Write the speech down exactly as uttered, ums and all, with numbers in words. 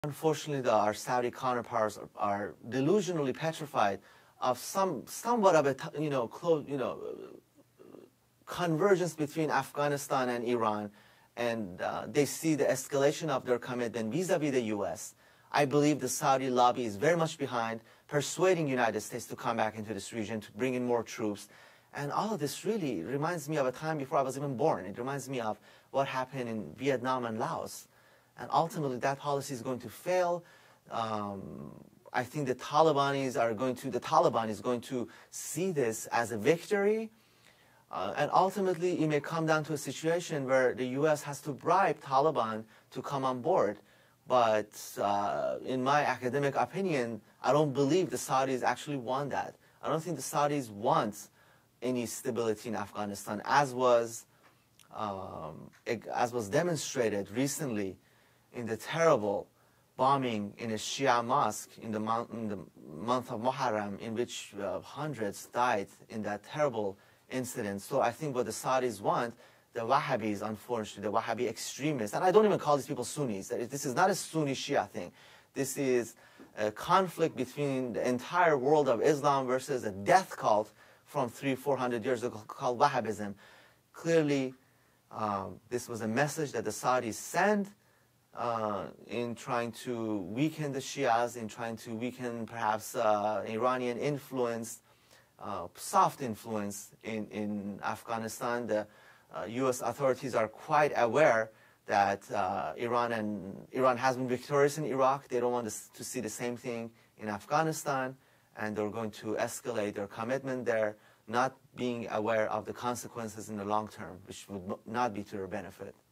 Unfortunately, the, our Saudi counterparts are, are delusionally petrified of some somewhat of a you know close you know convergence between Afghanistan and Iran, and uh, they see the escalation of their commitment vis-a-vis the U S. I believe the Saudi lobby is very much behind persuading the United States to come back into this region, to bring in more troops. And all of this really reminds me of a time before I was even born. It reminds me of what happened in Vietnam and Laos. And ultimately, that policy is going to fail. Um, I think the Talibanis are going to, the Taliban is going to see this as a victory. Uh, and ultimately, it may come down to a situation where the U S has to bribe Taliban to come on board. But uh, in my academic opinion, I don't believe the Saudis actually want that. I don't think the Saudis want any stability in Afghanistan, as was, um, as was demonstrated recently in the terrible bombing in a Shia mosque in the month, in the month of Muharram, in which uh, hundreds died in that terrible incident. So I think what the Saudis want, the Wahhabis, unfortunately, the Wahhabi extremists, and I don't even call these people Sunnis. This is not a Sunni Shia thing. This is a conflict between the entire world of Islam versus a death cult from three, four hundred years ago called Wahhabism. Clearly, um, this was a message that the Saudis sent uh, in trying to weaken the Shias, in trying to weaken perhaps uh, Iranian influence, uh, soft influence in, in Afghanistan. The uh, U S authorities are quite aware that uh, Iran and Iran has been victorious in Iraq. They don't want to, to see the same thing in Afghanistan, and they're going to escalate their commitment there, not being aware of the consequences in the long term, which would not be to their benefit.